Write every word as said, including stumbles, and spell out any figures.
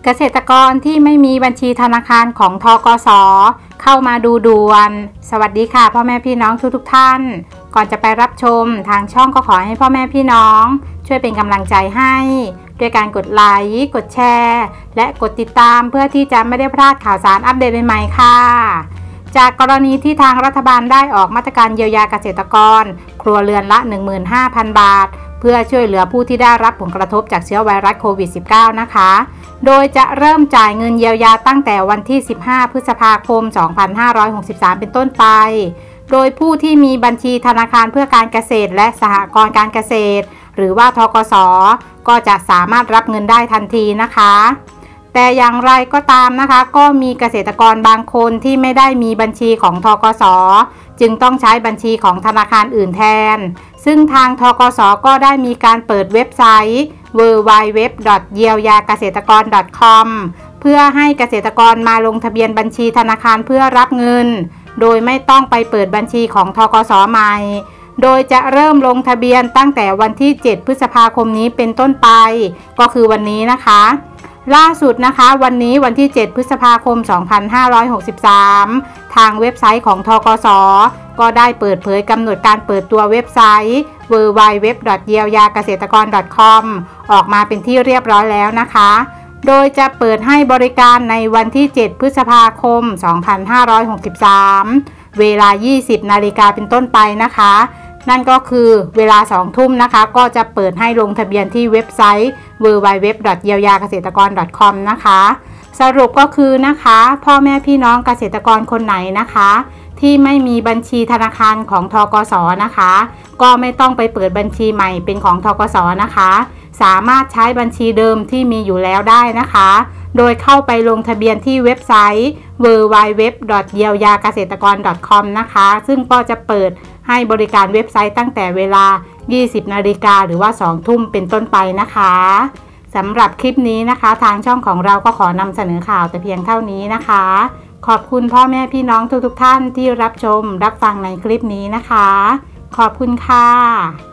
เกษตรกรที่ไม่มีบัญชีธนาคารของธกส.เข้ามาดูด่วนสวัสดีค่ะพ่อแม่พี่น้องทุกทุกท่านก่อนจะไปรับชมทางช่องก็ขอให้พ่อแม่พี่น้องช่วยเป็นกำลังใจให้ด้วยการกดไลค์กดแชร์และกดติดตามเพื่อที่จะไม่ได้พลาดข่าวสารอัปเดตใหม่ๆค่ะจากกรณีที่ทางรัฐบาลได้ออกมาตรการเยียวยาเกษตรกรครัวเรือนละ หนึ่งหมื่นห้าพัน บาทเพื่อช่วยเหลือผู้ที่ได้รับผลกระทบจากเชื้อไวรัสโควิด สิบเก้า นะคะโดยจะเริ่มจ่ายเงินเยียวยาตั้งแต่วันที่สิบห้าพฤษภาคมสองพันห้าร้อยหกสิบสามเป็นต้นไปโดยผู้ที่มีบัญชีธนาคารเพื่อการเกษตรและสหกรณ์การเกษตรหรือว่าธกส.ก็จะสามารถรับเงินได้ทันทีนะคะแต่อย่างไรก็ตามนะคะก็มีเกษตรกรบางคนที่ไม่ได้มีบัญชีของธกส.จึงต้องใช้บัญชีของธนาคารอื่นแทนซึ่งทางธกส.ก็ได้มีการเปิดเว็บไซต์ ดับเบิลยู ดับเบิลยู ดับเบิลยู ดอท เยียวยาเกษตรกร ดอท คอม เพื่อให้เกษตรกรมาลงทะเบียนบัญชีธนาคารเพื่อรับเงินโดยไม่ต้องไปเปิดบัญชีของธกส.ใหม่โดยจะเริ่มลงทะเบียนตั้งแต่วันที่เจ็ดพฤษภาคมนี้เป็นต้นไปก็คือวันนี้นะคะล่าสุดนะคะวันนี้วันที่เจ็ดพฤษภาคมสองพันห้าร้อยหกสิบสามทางเว็บไซต์ของธกส.ก็ได้เปิดเผยกำหนดการเปิดตัวเว็บไซต์ ดับเบิลยู ดับเบิลยู ดับเบิลยู ดอท เยียวยาเกษตรกร ดอท คอม ออกมาเป็นที่เรียบร้อยแล้วนะคะโดยจะเปิดให้บริการในวันที่เจ็ดพฤษภาคมสองพันห้าร้อยหกสิบสามเวลา ยี่สิบนาฬิกาเป็นต้นไปนะคะนั่นก็คือเวลาสองทุ่มนะคะก็จะเปิดให้ลงทะเบียนที่เว็บไซต์ ดับเบิลยู ดับเบิลยู ดับเบิลยู ดอท เยียวยาเกษตรกร ดอท คอม นะคะสรุปก็คือนะคะพ่อแม่พี่น้องเกษตรกรคนไหนนะคะที่ไม่มีบัญชีธนาคารของธกส.นะคะก็ไม่ต้องไปเปิดบัญชีใหม่เป็นของธกส.นะคะสามารถใช้บัญชีเดิมที่มีอยู่แล้วได้นะคะโดยเข้าไปลงทะเบียนที่เว็บไซต์ ดับเบิลยู ดับเบิลยู ดับเบิลยู ดอท เยียวยาเกษตรกร ดอท คอม นะคะซึ่งก็จะเปิดให้บริการเว็บไซต์ตั้งแต่เวลา ยี่สิบนาฬิกาหรือว่าสองทุ่มเป็นต้นไปนะคะสำหรับคลิปนี้นะคะทางช่องของเราก็ขอนำเสนอข่าวแต่เพียงเท่านี้นะคะขอบคุณพ่อแม่พี่น้องทุกๆท่านที่รับชมรับฟังในคลิปนี้นะคะขอบคุณค่ะ